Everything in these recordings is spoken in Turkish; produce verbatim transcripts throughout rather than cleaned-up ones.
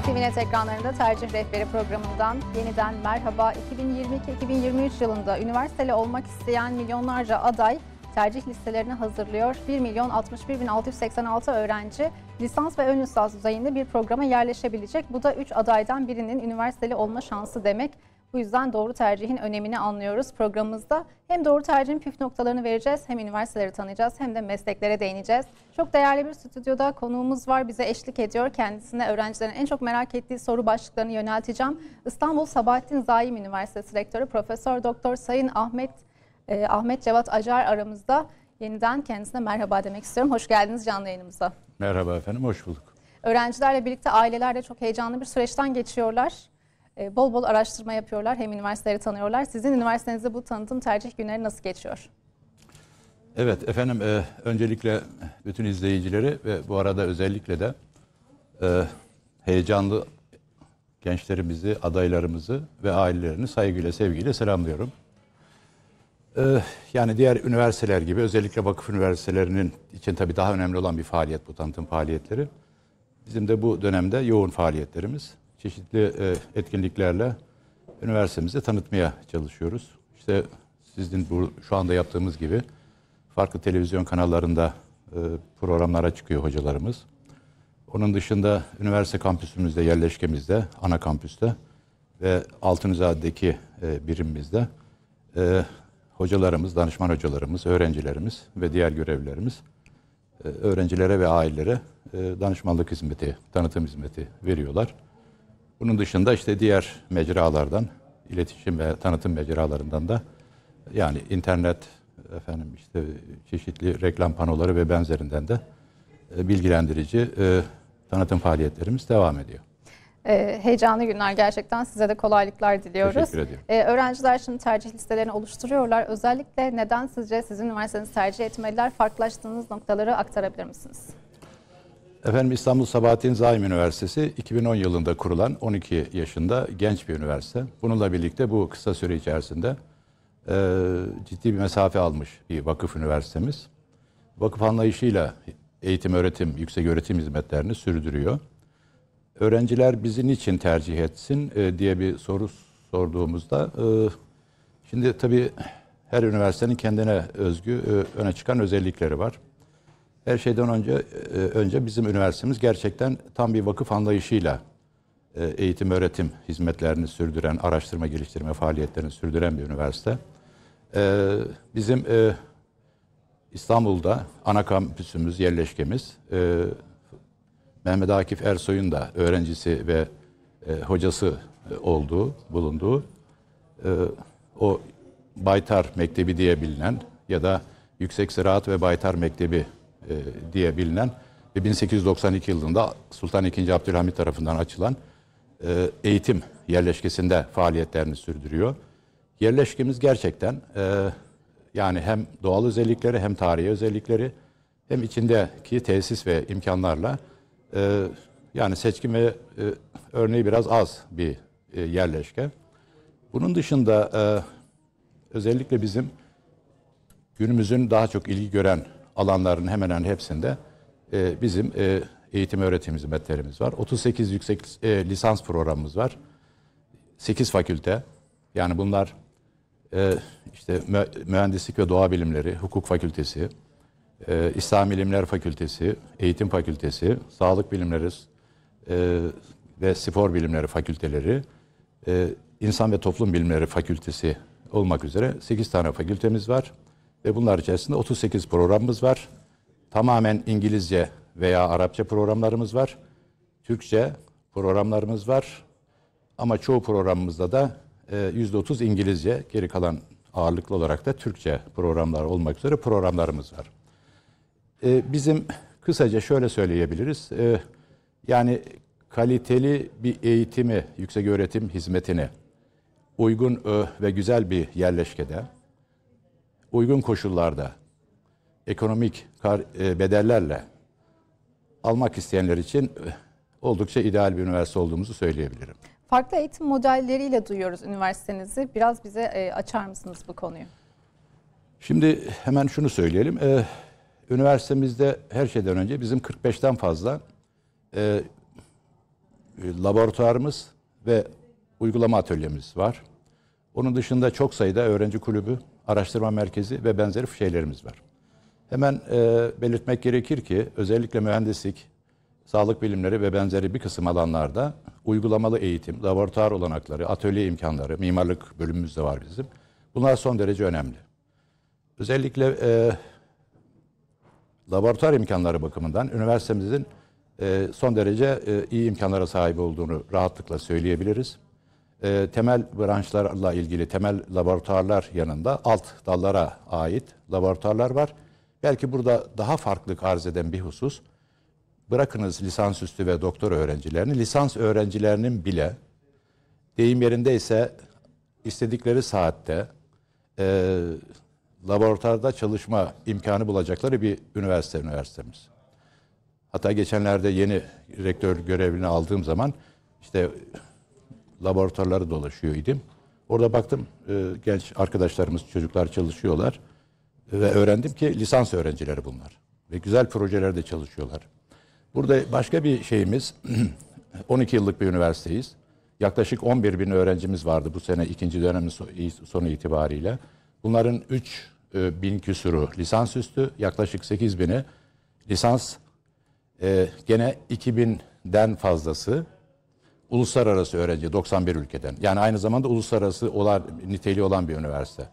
T V Net ekranlarında Tercih Rehberi programından yeniden merhaba. iki bin yirmi iki iki bin yirmi üç yılında üniversiteli olmak isteyen milyonlarca aday tercih listelerini hazırlıyor. bir milyon altmış bir bin altı yüz seksen altı öğrenci lisans ve ön lisans düzeyinde bir programa yerleşebilecek. Bu da üç adaydan birinin üniversiteli olma şansı demek. Bu yüzden doğru tercihin önemini anlıyoruz. Programımızda hem doğru tercihin püf noktalarını vereceğiz, hem üniversiteleri tanıyacağız, hem de mesleklere değineceğiz. Çok değerli bir stüdyoda konuğumuz var, bize eşlik ediyor. Kendisine öğrencilerin en çok merak ettiği soru başlıklarını yönelteceğim. İstanbul Sabahattin Zaim Üniversitesi Rektörü Profesör Doktor Sayın Ahmet e, Ahmet Cevat Acar aramızda. Yeniden kendisine merhaba demek istiyorum. Hoş geldiniz canlı yayınımıza. Merhaba efendim, hoş bulduk. Öğrencilerle birlikte aileler de çok heyecanlı bir süreçten geçiyorlar. Bol bol araştırma yapıyorlar, hem üniversiteleri tanıyorlar. Sizin üniversitenizde bu tanıtım tercih günleri nasıl geçiyor? Evet efendim, e, öncelikle bütün izleyicileri ve bu arada özellikle de e, heyecanlı gençlerimizi, adaylarımızı ve ailelerini saygıyla, sevgiyle selamlıyorum. E, yani diğer üniversiteler gibi, özellikle vakıf üniversitelerinin için tabii daha önemli olan bir faaliyet bu tanıtım faaliyetleri. Bizim de bu dönemde yoğun faaliyetlerimiz. Çeşitli e, etkinliklerle üniversitemizi tanıtmaya çalışıyoruz. İşte sizin bu şu anda yaptığımız gibi farklı televizyon kanallarında e, programlara çıkıyor hocalarımız. Onun dışında üniversite kampüsümüzde, yerleşkemizde, ana kampüste ve Altunizade'deki e, birimimizde e, hocalarımız, danışman hocalarımız, öğrencilerimiz ve diğer görevlilerimiz e, öğrencilere ve ailelere e, danışmanlık hizmeti, tanıtım hizmeti veriyorlar. Bunun dışında işte diğer mecralardan, iletişim ve tanıtım mecralarından da, yani internet, efendim işte çeşitli reklam panoları ve benzerinden de bilgilendirici e, tanıtım faaliyetlerimiz devam ediyor. Ee, heyecanlı günler gerçekten. Size de kolaylıklar diliyoruz. Teşekkür ediyorum. Ee, öğrenciler şimdi tercih listelerini oluşturuyorlar. Özellikle neden sizce sizin üniversitenizi tercih etmeliler? Farklılaştığınız noktaları aktarabilir misiniz? Efendim, İstanbul Sabahattin Zaim Üniversitesi iki bin on yılında kurulan on iki yaşında genç bir üniversite. Bununla birlikte bu kısa süre içerisinde e, ciddi bir mesafe almış bir vakıf üniversitemiz. Vakıf anlayışıyla eğitim, öğretim, yüksek öğretim hizmetlerini sürdürüyor. Öğrenciler bizi niçin tercih etsin e, diye bir soru sorduğumuzda, e, şimdi tabii her üniversitenin kendine özgü e, öne çıkan özellikleri var. Her şeyden önce önce bizim üniversitemiz gerçekten tam bir vakıf anlayışıyla eğitim öğretim hizmetlerini sürdüren, araştırma geliştirme faaliyetlerini sürdüren bir üniversite. Bizim İstanbul'da ana kampüsümüz, yerleşkemiz, Mehmet Akif Ersoy'un da öğrencisi ve hocası olduğu, bulunduğu o Baytar Mektebi diye bilinen ya da Yüksek Ziraat ve Baytar Mektebi diye bilinen ve bin sekiz yüz doksan iki yılında Sultan ikinci. Abdülhamit tarafından açılan eğitim yerleşkesinde faaliyetlerini sürdürüyor. Yerleşkemiz gerçekten yani hem doğal özellikleri, hem tarihi özellikleri, hem içindeki tesis ve imkanlarla yani seçkin ve örneği biraz az bir yerleşke. Bunun dışında özellikle bizim günümüzün daha çok ilgi gören alanların hemen hemen hepsinde e, bizim e, eğitim öğretim hizmetlerimiz var. otuz sekiz yüksek e, lisans programımız var. sekiz fakülte, yani bunlar e, işte mühendislik ve doğa bilimleri, hukuk fakültesi, e, İslam bilimler fakültesi, eğitim fakültesi, sağlık bilimleri e, ve spor bilimleri fakülteleri, e, insan ve toplum bilimleri fakültesi olmak üzere sekiz tane fakültemiz var. Ve bunlar içerisinde otuz sekiz programımız var. Tamamen İngilizce veya Arapça programlarımız var. Türkçe programlarımız var. Ama çoğu programımızda da yüzde otuz İngilizce, geri kalan ağırlıklı olarak da Türkçe programlar olmak üzere programlarımız var. Bizim kısaca şöyle söyleyebiliriz. Yani kaliteli bir eğitimi, yüksek öğretim hizmetini uygun ve güzel bir yerleşkede, uygun koşullarda, ekonomik bedellerle almak isteyenler için oldukça ideal bir üniversite olduğumuzu söyleyebilirim. Farklı eğitim modelleriyle duyuyoruz üniversitenizi. Biraz bize açar mısınız bu konuyu? Şimdi hemen şunu söyleyelim. Ee, üniversitemizde her şeyden önce bizim kırk beşten fazla e, laboratuvarımız ve uygulama atölyemiz var. Onun dışında çok sayıda öğrenci kulübü, araştırma merkezi ve benzeri şeylerimiz var. Hemen e, belirtmek gerekir ki özellikle mühendislik, sağlık bilimleri ve benzeri bir kısım alanlarda uygulamalı eğitim, laboratuvar olanakları, atölye imkanları, mimarlık bölümümüz de var bizim. Bunlar son derece önemli. Özellikle e, laboratuvar imkanları bakımından üniversitemizin e, son derece e, iyi imkanlara sahip olduğunu rahatlıkla söyleyebiliriz. E, temel branşlarla ilgili temel laboratuvarlar yanında alt dallara ait laboratuvarlar var. Belki burada daha farklılık arz eden bir husus, bırakınız lisansüstü ve doktor öğrencilerini, lisans öğrencilerinin bile deyim yerindeyse istedikleri saatte e, laboratuvarda çalışma imkanı bulacakları bir üniversite üniversitemiz. Hatta geçenlerde yeni rektör görevini aldığım zaman işte laboratuvarları dolaşıyor idim. Orada baktım e, genç arkadaşlarımız, çocuklar çalışıyorlar ve öğrendim ki lisans öğrencileri bunlar ve güzel projelerde çalışıyorlar. Burada başka bir şeyimiz, on iki yıllık bir üniversiteyiz. Yaklaşık on bir bin öğrencimiz vardı bu sene ikinci dönemin sonu itibariyle. Bunların üç bin küsuru lisansüstü, yaklaşık sekiz bini lisans, e, gene iki binden fazlası uluslararası öğrenci, doksan bir ülkeden. Yani aynı zamanda uluslararası olan, niteliği olan bir üniversite.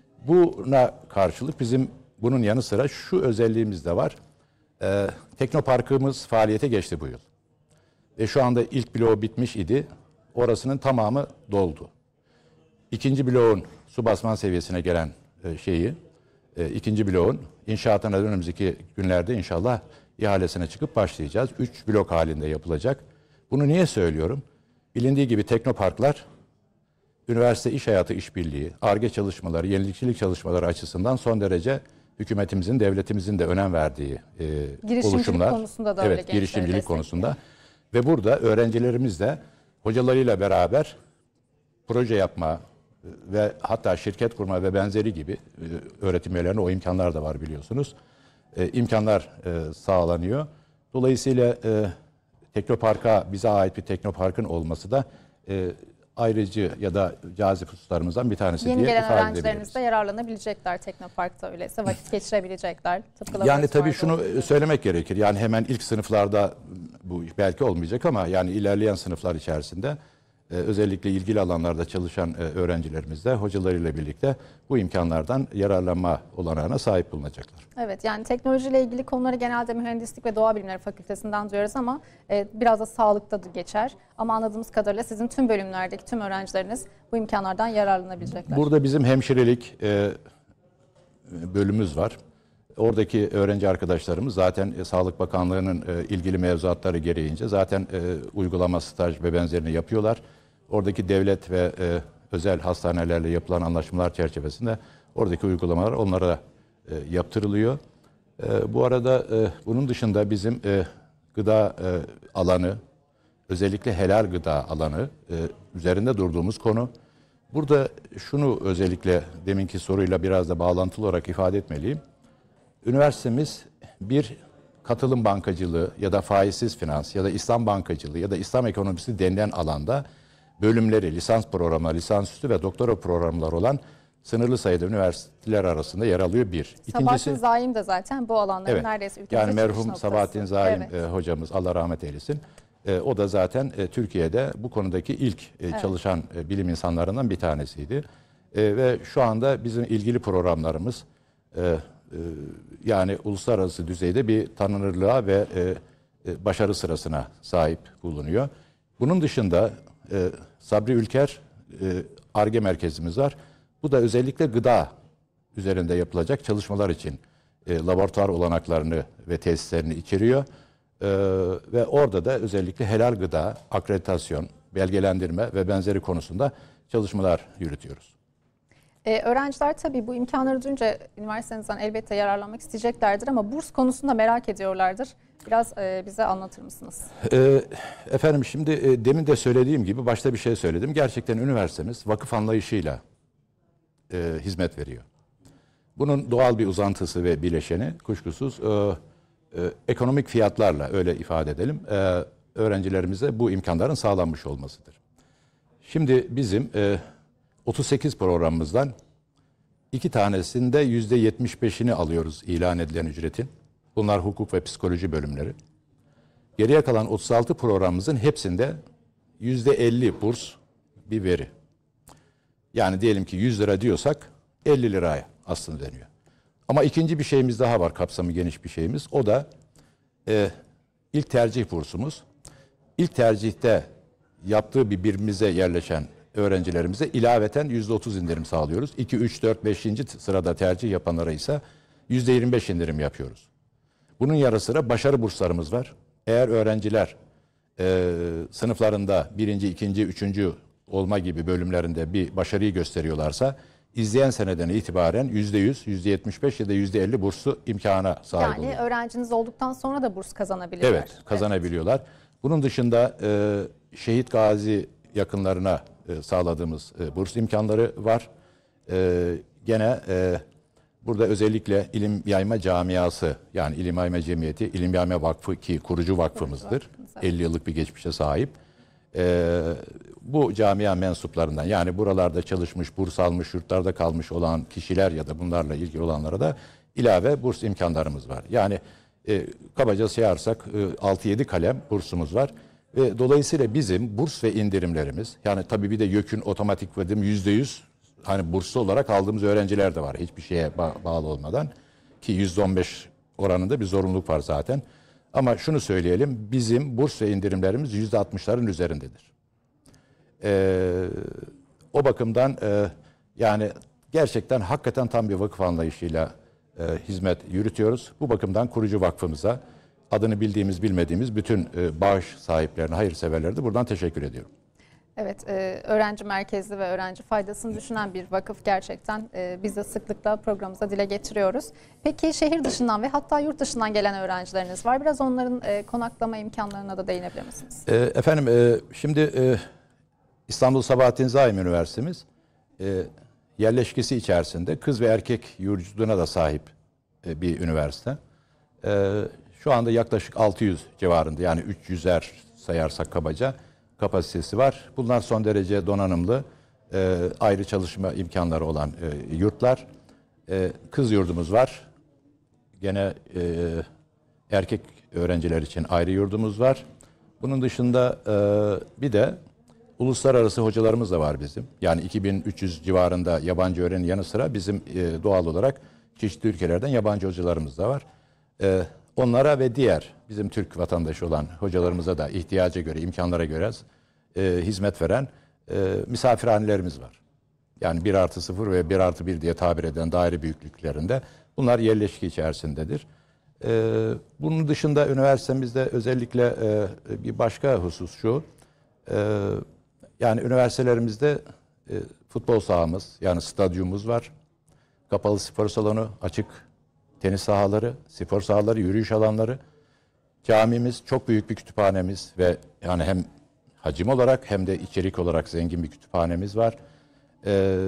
Buna karşılık bizim bunun yanı sıra şu özelliğimiz de var. Ee, Teknoparkımız faaliyete geçti bu yıl. Ve şu anda ilk bloğu bitmiş idi. Orasının tamamı doldu. İkinci bloğun su basman seviyesine gelen e, şeyi, e, ikinci bloğun inşaatına önümüzdeki günlerde inşallah ihalesine çıkıp başlayacağız. Üç blok halinde yapılacak. Bunu niye söylüyorum? Bilindiği gibi teknoparklar, üniversite iş hayatı işbirliği, Ar-Ge çalışmaları, yenilikçilik çalışmaları açısından son derece hükümetimizin, devletimizin de önem verdiği e, girişimcilik oluşumlar. konusunda da evet, öyle girişimcilik konusunda. Ve burada öğrencilerimiz de hocalarıyla beraber proje yapma ve hatta şirket kurma ve benzeri gibi e, öğretim üyelerine o imkanlar da var biliyorsunuz. E, imkanlar e, sağlanıyor. Dolayısıyla e, Teknopark'a, bize ait bir teknoparkın olması da e, ayrıcı ya da cazip hususlarımızdan bir tanesi Yeni diye gelen ifade öğrencilerimiz edebiliriz. de yararlanabilecekler Teknopark'ta öyleyse vakit geçirebilecekler. Tıpkı Yani tabii laboratuvarda şunu olduğu gibi. söylemek gerekir. Yani hemen ilk sınıflarda bu belki olmayacak ama yani ilerleyen sınıflar içerisinde e, özellikle ilgili alanlarda çalışan e, öğrencilerimiz de hocalarıyla birlikte bu imkanlardan yararlanma olanağına sahip bulunacaklar. Evet, yani teknolojiyle ilgili konuları genelde Mühendislik ve Doğa Bilimleri Fakültesinden duyuyoruz ama e, biraz da sağlıkta da geçer. Ama anladığımız kadarıyla sizin tüm bölümlerdeki tüm öğrencileriniz bu imkanlardan yararlanabilecekler. Burada bizim hemşirelik e, bölümümüz var. Oradaki öğrenci arkadaşlarımız zaten e, Sağlık Bakanlığı'nın e, ilgili mevzuatları gereğince zaten e, uygulama, staj ve benzerini yapıyorlar. Oradaki devlet ve e, özel hastanelerle yapılan anlaşmalar çerçevesinde oradaki uygulamalar onlara e, yaptırılıyor. E, bu arada e, bunun dışında bizim e, gıda e, alanı, özellikle helal gıda alanı e, üzerinde durduğumuz konu. Burada şunu özellikle deminki soruyla biraz da bağlantılı olarak ifade etmeliyim. Üniversitemiz bir katılım bankacılığı ya da faizsiz finans ya da İslam bankacılığı ya da İslam ekonomisi denilen alanda bölümleri, lisans programları, lisansüstü ve doktora programları olan sınırlı sayıda üniversiteler arasında yer alıyor bir. Sabahattin Zaim de zaten bu alanların evet, neredeyse ülkemizde yani merhum çıkış Sabahattin noktası. Zaim Evet. e, hocamız Allah rahmet eylesin. E, o da zaten e, Türkiye'de bu konudaki ilk e, Evet. çalışan e, bilim insanlarından bir tanesiydi. E, ve şu anda bizim ilgili programlarımız e, e, yani uluslararası düzeyde bir tanınırlığa ve e, e, başarı sırasına sahip bulunuyor. Bunun dışında e, Sabri Ülker e, Ar-Ge merkezimiz var. Bu da özellikle gıda üzerinde yapılacak çalışmalar için e, laboratuvar olanaklarını ve tesislerini içeriyor. E, ve orada da özellikle helal gıda, akreditasyon, belgelendirme ve benzeri konusunda çalışmalar yürütüyoruz. Ee, öğrenciler tabii bu imkanları duyunca üniversitenizden elbette yararlanmak isteyeceklerdir ama burs konusunda merak ediyorlardır. Biraz e, bize anlatır mısınız? E, efendim şimdi e, demin de söylediğim gibi başta bir şey söyledim. Gerçekten üniversitemiz vakıf anlayışıyla e, hizmet veriyor. Bunun doğal bir uzantısı ve bileşeni kuşkusuz e, e, ekonomik fiyatlarla öyle ifade edelim. E, öğrencilerimize bu imkanların sağlanmış olmasıdır. Şimdi bizim e, otuz sekiz programımızdan iki tanesinde yüzde yetmiş beşini alıyoruz ilan edilen ücretin. Bunlar hukuk ve psikoloji bölümleri. Geriye kalan otuz altı programımızın hepsinde yüzde elli burs bir veri. Yani diyelim ki yüz lira diyorsak elli liraya aslında deniyor. Ama ikinci bir şeyimiz daha var, kapsamı geniş bir şeyimiz. O da e, ilk tercih bursumuz. İlk tercihte yaptığı bir birimimize yerleşen öğrencilerimize ilaveten yüzde otuz indirim sağlıyoruz. iki, üç, dört, beşinci sırada tercih yapanlara ise yüzde yirmi beş indirim yapıyoruz. Bunun yarı sıra başarı burslarımız var. Eğer öğrenciler e, sınıflarında birinci, ikinci, üçüncü olma gibi bölümlerinde bir başarıyı gösteriyorlarsa izleyen seneden itibaren yüzde yüz, yüzde yetmiş beş ya da yüzde elli burslu imkana sahip Yani oluyor. öğrenciniz olduktan sonra da burs kazanabilirler. Evet, kazanabiliyorlar. Evet. Bunun dışında e, şehit gazi yakınlarına e, sağladığımız e, burs imkanları var. E, gene e, burada özellikle İlim Yayma Camiası, yani İlim Yayma Cemiyeti, İlim Yayma Vakfı ki kurucu vakfımızdır. Kurucu vakfımız, evet. elli yıllık bir geçmişe sahip. E, bu camia mensuplarından, yani buralarda çalışmış, burs almış, yurtlarda kalmış olan kişiler ya da bunlarla ilgili olanlara da ilave burs imkanlarımız var. Yani e, kabaca sayarsak e, altı yedi kalem bursumuz var. Ve dolayısıyla bizim burs ve indirimlerimiz, yani tabii bir de YÖK'ün otomatik ödem yüzde yüz hani burslu olarak aldığımız öğrenciler de var. Hiçbir şeye ba- bağlı olmadan, ki yüzde on beş oranında bir zorunluluk var zaten. Ama şunu söyleyelim, bizim burs ve indirimlerimiz yüzde altmışların üzerindedir. Ee, o bakımdan e, yani gerçekten hakikaten tam bir vakıf anlayışıyla e, hizmet yürütüyoruz. Bu bakımdan kurucu vakfımıza, adını bildiğimiz bilmediğimiz bütün e, bağış sahiplerine, hayırseverlerine de buradan teşekkür ediyorum. Evet, e, öğrenci merkezli ve öğrenci faydasını düşünen bir vakıf gerçekten. E, biz de sıklıkla programımıza dile getiriyoruz. Peki şehir dışından ve hatta yurt dışından gelen öğrencileriniz var. Biraz onların e, konaklama imkanlarına da değinebilir misiniz? E, efendim e, şimdi e, İstanbul Sabahattin Zaim Üniversitemiz e, yerleşkesi içerisinde kız ve erkek yurtluğuna da sahip e, bir üniversite. E, şu anda yaklaşık altı yüz civarında, yani üç yüzer sayarsak kabaca kapasitesi var. Bunlar son derece donanımlı, e, ayrı çalışma imkanları olan e, yurtlar. E, kız yurdumuz var. Gene e, erkek öğrenciler için ayrı yurdumuz var. Bunun dışında e, bir de uluslararası hocalarımız da var bizim. Yani iki bin üç yüz civarında yabancı öğrenin yanı sıra bizim e, doğal olarak çeşitli ülkelerden yabancı hocalarımız da var. E, onlara ve diğer bizim Türk vatandaşı olan hocalarımıza da ihtiyaca göre, imkanlara göre e, hizmet veren e, misafirhanelerimiz var. Yani bir artı sıfır ve bir artı bir diye tabir edilen daire büyüklüklerinde. Bunlar yerleşki içerisindedir. E, bunun dışında üniversitemizde özellikle e, bir başka husus şu. E, yani üniversitelerimizde e, futbol sahamız, yani stadyumumuz var. Kapalı spor salonu, açık tenis sahaları, spor sahaları, yürüyüş alanları. Camimiz, çok büyük bir kütüphanemiz ve yani hem hacim olarak hem de içerik olarak zengin bir kütüphanemiz var. Ee,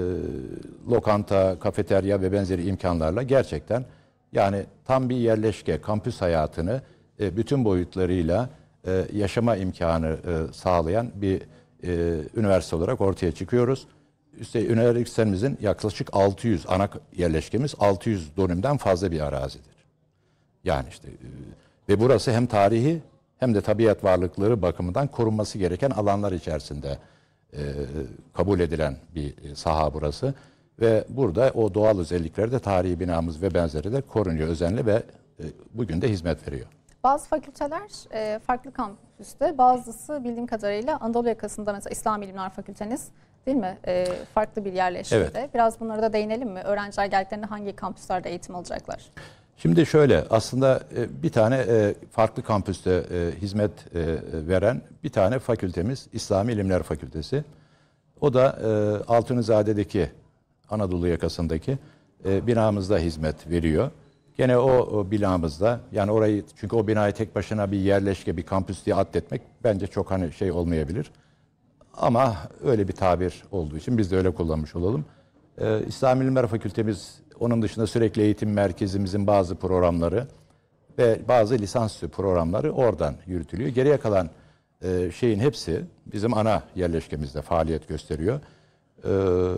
lokanta, kafeterya ve benzeri imkanlarla gerçekten yani tam bir yerleşke, kampüs hayatını e, bütün boyutlarıyla e, yaşama imkanı e, sağlayan bir e, üniversite olarak ortaya çıkıyoruz. Üstelik üniversitemizin yaklaşık altı yüz, ana yerleşkemiz altı yüz dönümden fazla bir arazidir. Yani işte e, ve burası hem tarihi hem de tabiat varlıkları bakımından korunması gereken alanlar içerisinde e, kabul edilen bir saha burası. Ve burada o doğal özellikleri de tarihi binamız ve benzeri de korunuyor özenle ve e, bugün de hizmet veriyor. Bazı fakülteler e, farklı kampüste, bazısı bildiğim kadarıyla Anadolu yakasında, mesela İslam İlimler Fakülteniz değil mi? E, farklı bir yerleşimde. Evet. Biraz bunlara da değinelim mi? Öğrenciler geldiklerinde hangi kampüslerde eğitim alacaklar? Şimdi şöyle, aslında bir tane farklı kampüste hizmet veren bir tane fakültemiz İslami İlimler Fakültesi. O da Altunizade'deki, Anadolu yakasındaki binamızda hizmet veriyor. Gene o, o binamızda, yani orayı, çünkü o binayı tek başına bir yerleşke, bir kampüs diye addetmek bence çok hani şey olmayabilir. Ama öyle bir tabir olduğu için biz de öyle kullanmış olalım. İslami İlimler Fakültemiz, onun dışında sürekli eğitim merkezimizin bazı programları ve bazı lisansüstü programları oradan yürütülüyor. Geriye kalan e, şeyin hepsi bizim ana yerleşkemizde faaliyet gösteriyor. E,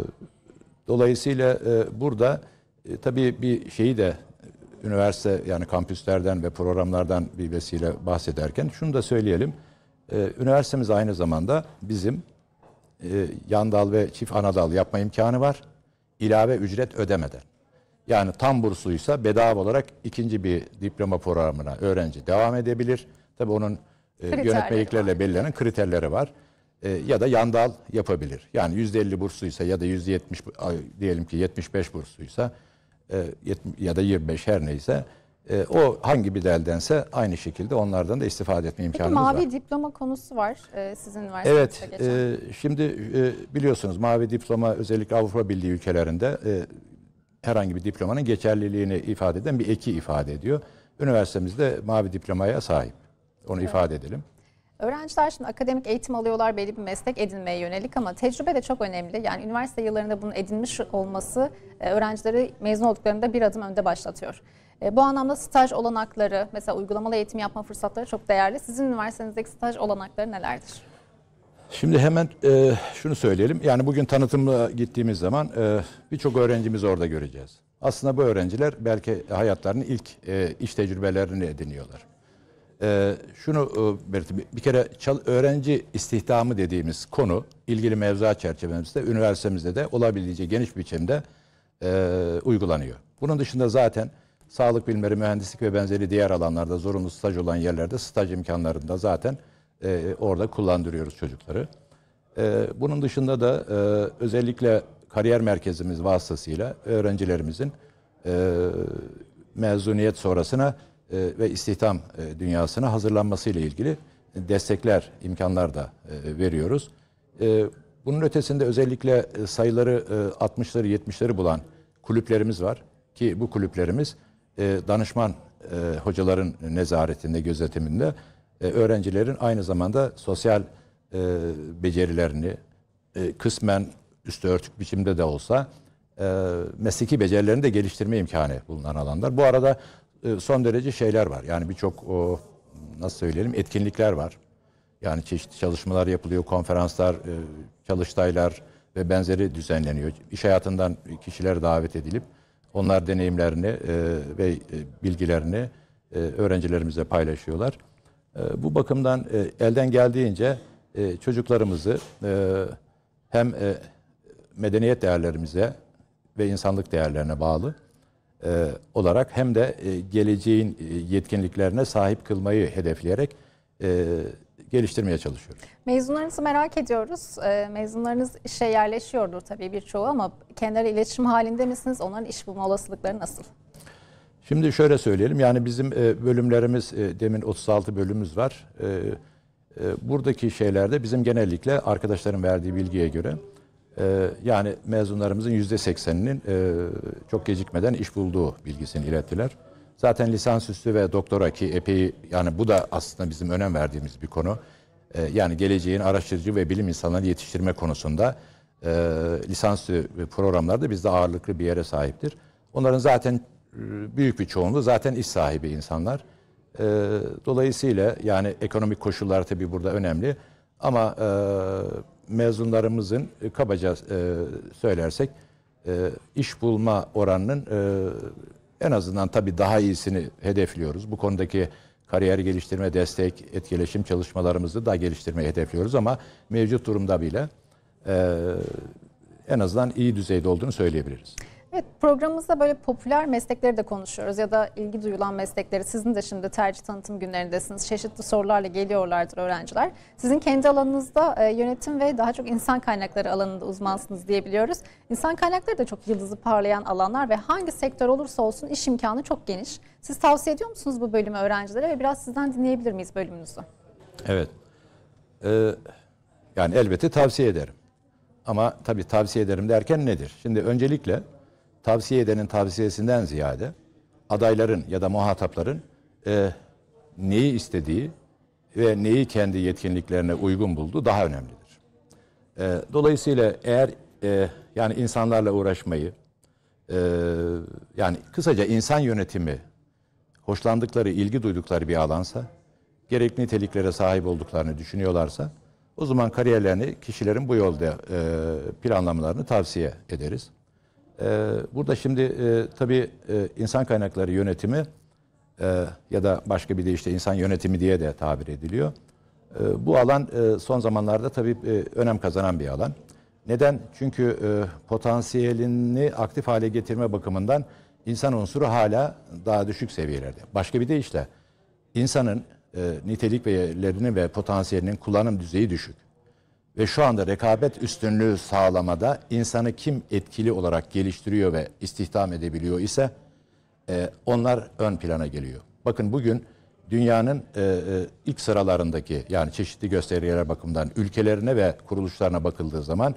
dolayısıyla e, burada e, tabii bir şeyi de üniversite yani kampüslerden ve programlardan bir vesile bahsederken şunu da söyleyelim. E, üniversitemiz aynı zamanda bizim e, yan dal ve çift ana dal yapma imkanı var. İlave ücret ödemeden. Yani tam bursluysa bedava olarak ikinci bir diploma programına öğrenci devam edebilir. Tabii onun e, yönetmeliklerle belirlenen kriterleri var. E, ya da yan dal yapabilir. Yani yüzde elli bursluysa ya da yüzde yetmiş diyelim ki yetmiş beş bursluysa e, ya da yirmi beş her neyse e, o hangi bir daldense aynı şekilde onlardan da istifade etme imkanımız Peki, var. mavi diploma konusu var e, sizin üniversitenizde Evet. geçen. E, şimdi e, biliyorsunuz mavi diploma özellikle Avrupa Birliği ülkelerinde e, herhangi bir diplomanın geçerliliğini ifade eden bir eki ifade ediyor. Üniversitemizde mavi diplomaya sahip. Onu evet. ifade edelim. Öğrenciler şimdi akademik eğitim alıyorlar, belli bir meslek edinmeye yönelik ama tecrübe de çok önemli. Yani üniversite yıllarında bunun edinmiş olması öğrencileri mezun olduklarında bir adım önde başlatıyor. Bu anlamda staj olanakları, mesela uygulamalı eğitim yapma fırsatları çok değerli. Sizin üniversitenizdeki staj olanakları nelerdir? Şimdi hemen e, şunu söyleyelim. Yani bugün tanıtımla gittiğimiz zaman e, birçok öğrencimizi orada göreceğiz. Aslında bu öğrenciler belki hayatlarının ilk e, iş tecrübelerini ediniyorlar. E, şunu e, belirteyim. Bir kere çal, öğrenci istihdamı dediğimiz konu ilgili mevzuat çerçevemizde üniversitemizde de olabildiğince geniş biçimde e, uygulanıyor. Bunun dışında zaten sağlık bilimleri, mühendislik ve benzeri diğer alanlarda zorunlu staj olan yerlerde staj imkanlarında zaten Ee, orada kullandırıyoruz çocukları. Ee, bunun dışında da e, özellikle kariyer merkezimiz vasıtasıyla öğrencilerimizin e, mezuniyet sonrasına e, ve istihdam e, dünyasına hazırlanması ile ilgili destekler, imkanlar da e, veriyoruz. E, bunun ötesinde özellikle sayıları e, altmışları yetmişleri bulan kulüplerimiz var ki bu kulüplerimiz e, danışman e, hocaların nezaretinde, gözetiminde öğrencilerin aynı zamanda sosyal e, becerilerini e, kısmen üstü örtük biçimde de olsa e, mesleki becerilerini de geliştirme imkanı bulunan alanlar. Bu arada e, son derece şeyler var. Yani birçok o nasıl söyleyelim etkinlikler var. Yani çeşitli çalışmalar yapılıyor, konferanslar, e, çalıştaylar ve benzeri düzenleniyor. İş hayatından kişiler davet edilip onlar deneyimlerini e, ve e, bilgilerini e, öğrencilerimize paylaşıyorlar. Bu bakımdan elden geldiğince çocuklarımızı hem medeniyet değerlerimize ve insanlık değerlerine bağlı olarak hem de geleceğin yetkinliklerine sahip kılmayı hedefleyerek geliştirmeye çalışıyoruz. Mezunlarınızı merak ediyoruz. Mezunlarınız işe yerleşiyordur tabii birçoğu ama kendileri iletişim halinde misiniz? Onların iş bulma olasılıkları nasıl? Şimdi şöyle söyleyelim, yani bizim bölümlerimiz, demin otuz altı bölümümüz var. Buradaki şeylerde bizim genellikle arkadaşların verdiği bilgiye göre yani mezunlarımızın yüzde sekseninin çok gecikmeden iş bulduğu bilgisini ilettiler. Zaten lisansüstü ve doktora ki epey, yani bu da aslında bizim önem verdiğimiz bir konu. Yani geleceğin araştırıcı ve bilim insanlarını yetiştirme konusunda lisansüstü programlarda bizde ağırlıklı bir yere sahiptir. Onların zaten büyük bir çoğunluğu zaten iş sahibi insanlar. E, dolayısıyla yani ekonomik koşullar tabii burada önemli. Ama e, mezunlarımızın e, kabaca e, söylersek e, iş bulma oranının e, en azından tabii daha iyisini hedefliyoruz. Bu konudaki kariyer geliştirme, destek, etkileşim çalışmalarımızı da geliştirmeyi hedefliyoruz. Ama mevcut durumda bile e, en azından iyi düzeyde olduğunu söyleyebiliriz. Evet, programımızda böyle popüler meslekleri de konuşuyoruz ya da ilgi duyulan meslekleri. Sizin de şimdi tercih tanıtım günlerindesiniz. Çeşitli sorularla geliyorlardır öğrenciler. Sizin kendi alanınızda e, yönetim ve daha çok insan kaynakları alanında uzmansınız diyebiliyoruz. İnsan kaynakları da çok yıldızı parlayan alanlar ve hangi sektör olursa olsun iş imkanı çok geniş. Siz tavsiye ediyor musunuz bu bölümü öğrencilere ve biraz sizden dinleyebilir miyiz bölümünüzü? Evet. Ee, yani elbette tavsiye ederim. Ama tabii tavsiye ederim derken nedir? Şimdi öncelikle tavsiye edenin tavsiyesinden ziyade adayların ya da muhatapların e, neyi istediği ve neyi kendi yetkinliklerine uygun bulduğu daha önemlidir. E, dolayısıyla eğer e, yani insanlarla uğraşmayı, e, yani kısaca insan yönetimi hoşlandıkları, ilgi duydukları bir alansa, gerekli niteliklere sahip olduklarını düşünüyorlarsa o zaman kariyerlerini kişilerin bu yolda e, planlamalarını tavsiye ederiz. E, burada şimdi e, tabii e, insan kaynakları yönetimi e, ya da başka bir deyişle insan yönetimi diye de tabir ediliyor. E, bu alan e, son zamanlarda tabii e, önem kazanan bir alan. Neden? Çünkü e, potansiyelini aktif hale getirme bakımından insan unsuru hala daha düşük seviyelerde. Başka bir deyişle insanın e, nitelik verilerinin ve potansiyelinin kullanım düzeyi düşük. Ve şu anda rekabet üstünlüğü sağlamada insanı kim etkili olarak geliştiriyor ve istihdam edebiliyor ise e, onlar ön plana geliyor. Bakın bugün dünyanın e, e, ilk sıralarındaki yani çeşitli göstergeler bakımından ülkelerine ve kuruluşlarına bakıldığı zaman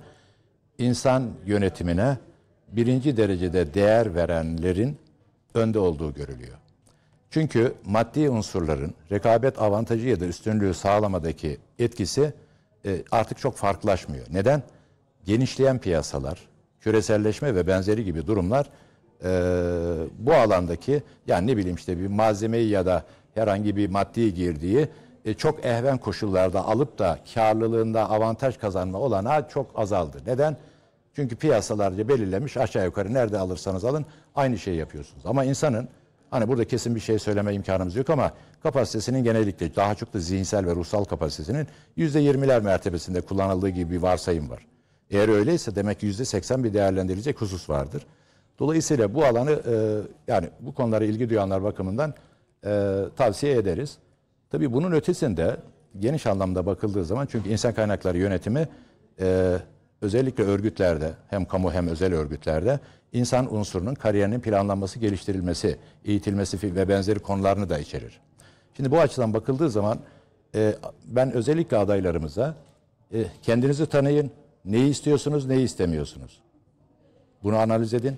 insan yönetimine birinci derecede değer verenlerin önde olduğu görülüyor. Çünkü maddi unsurların rekabet avantajı ya da üstünlüğü sağlamadaki etkisi e, artık çok farklılaşmıyor. Neden? Genişleyen piyasalar, küreselleşme ve benzeri gibi durumlar e, bu alandaki yani ne bileyim işte bir malzemeyi ya da herhangi bir maddi girdiği e, çok ehven koşullarda alıp da karlılığında avantaj kazanma olanağı çok azaldı. Neden? Çünkü piyasalarca belirlemiş aşağı yukarı nerede alırsanız alın aynı şeyi yapıyorsunuz. Ama insanın hani burada kesin bir şey söyleme imkanımız yok ama kapasitesinin genellikle daha çok da zihinsel ve ruhsal kapasitesinin yüzde yirmiler mertebesinde kullanıldığı gibi bir varsayım var. Eğer öyleyse demek ki yüzde seksen bir değerlendirilecek husus vardır. Dolayısıyla bu alanı e, yani bu konulara ilgi duyanlar bakımından e, tavsiye ederiz. Tabii bunun ötesinde geniş anlamda bakıldığı zaman çünkü insan kaynakları yönetimi e, özellikle örgütlerde hem kamu hem özel örgütlerde insan unsurunun kariyerinin planlanması, geliştirilmesi, eğitilmesi ve benzeri konularını da içerir. Şimdi bu açıdan bakıldığı zaman e, ben özellikle adaylarımıza e, kendinizi tanıyın, neyi istiyorsunuz, neyi istemiyorsunuz. Bunu analiz edin.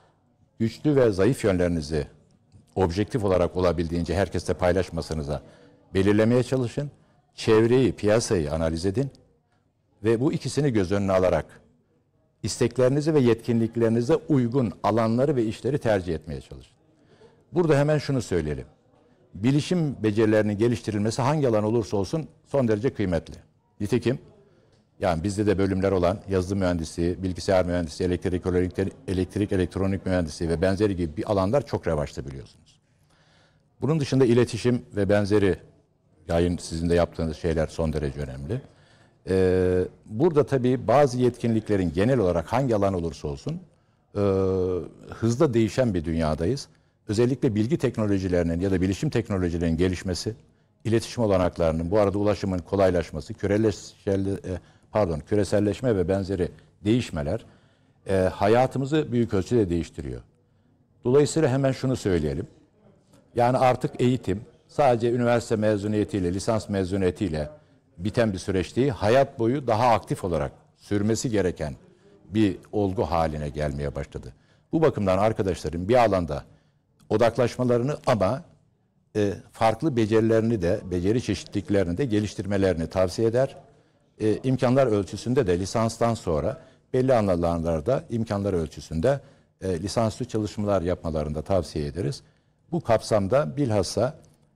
Güçlü ve zayıf yönlerinizi objektif olarak olabildiğince herkesle paylaşmasınıza belirlemeye çalışın. Çevreyi, piyasayı analiz edin. Ve bu ikisini göz önüne alarak isteklerinize ve yetkinliklerinize uygun alanları ve işleri tercih etmeye çalışın. Burada hemen şunu söyleyelim. Bilişim becerilerinin geliştirilmesi hangi alan olursa olsun son derece kıymetli. Nitekim yani bizde de bölümler olan yazılım mühendisliği, bilgisayar mühendisliği, elektrik, elektrik, elektronik mühendisliği ve benzeri gibi bir alanlar çok revaçta biliyorsunuz. Bunun dışında iletişim ve benzeri yayın sizin de yaptığınız şeyler son derece önemli. Ee, burada tabii bazı yetkinliklerin genel olarak hangi alan olursa olsun e, hızla değişen bir dünyadayız. Özellikle bilgi teknolojilerinin ya da bilişim teknolojilerinin gelişmesi, iletişim olanaklarının, bu arada ulaşımın kolaylaşması, küresel, pardon, küreselleşme ve benzeri değişmeler e, hayatımızı büyük ölçüde değiştiriyor. Dolayısıyla hemen şunu söyleyelim. Yani artık eğitim sadece üniversite mezuniyetiyle, lisans mezuniyetiyle biten bir süreç değil, hayat boyu daha aktif olarak sürmesi gereken bir olgu haline gelmeye başladı. Bu bakımdan arkadaşların bir alanda odaklaşmalarını ama e, farklı becerilerini de, beceri çeşitliliklerini de geliştirmelerini tavsiye eder. E, imkanlar ölçüsünde de lisanstan sonra belli alanlarda imkanlar ölçüsünde e, lisansüstü çalışmalar yapmalarını da tavsiye ederiz. Bu kapsamda bilhassa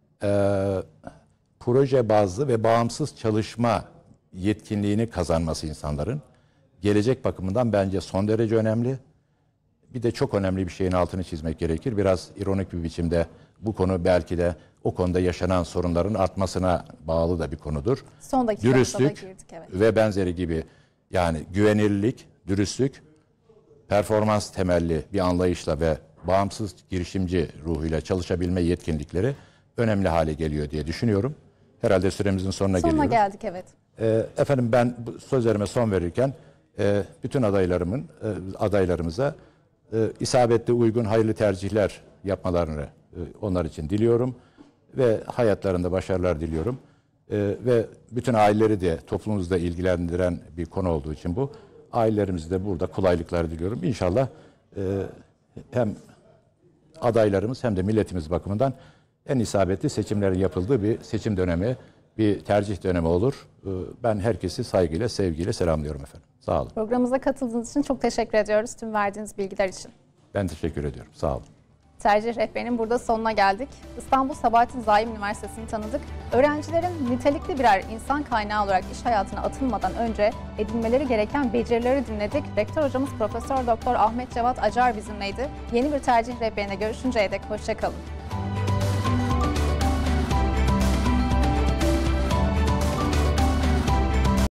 e, proje bazlı ve bağımsız çalışma yetkinliğini kazanması insanların gelecek bakımından bence son derece önemli. Bir de çok önemli bir şeyin altını çizmek gerekir. Biraz ironik bir biçimde bu konu belki de o konuda yaşanan sorunların artmasına bağlı da bir konudur. Son dakikada Dürüstlük girdik, evet. ve benzeri gibi yani güvenilirlik, dürüstlük, performans temelli bir anlayışla ve bağımsız girişimci ruhuyla çalışabilme yetkinlikleri önemli hale geliyor diye düşünüyorum. Herhalde süremizin sonuna, sonuna geliyoruz. geldik, evet. E, efendim ben bu sözlerime son verirken e, bütün adaylarımın e, adaylarımıza e, isabetli, uygun, hayırlı tercihler yapmalarını e, onlar için diliyorum ve hayatlarında başarılar diliyorum. E, ve bütün aileleri de toplumumuzda ilgilendiren bir konu olduğu için bu ailelerimize de burada kolaylıklar diliyorum. İnşallah e, hem adaylarımız hem de milletimiz bakımından en isabetli seçimlerin yapıldığı bir seçim dönemi, bir tercih dönemi olur. Ben herkesi saygıyla, sevgiyle selamlıyorum efendim. Sağ olun. Programımıza katıldığınız için çok teşekkür ediyoruz tüm verdiğiniz bilgiler için. Ben teşekkür ediyorum. Sağ olun. Tercih rehberinin burada sonuna geldik. İstanbul Sabahattin Zaim Üniversitesi'ni tanıdık. Öğrencilerin nitelikli birer insan kaynağı olarak iş hayatına atılmadan önce edinmeleri gereken becerileri dinledik. Rektör hocamız Profesör Doktor Ahmet Cevat Acar bizimleydi. Yeni bir tercih rehberine görüşünceye dek hoşça kalın.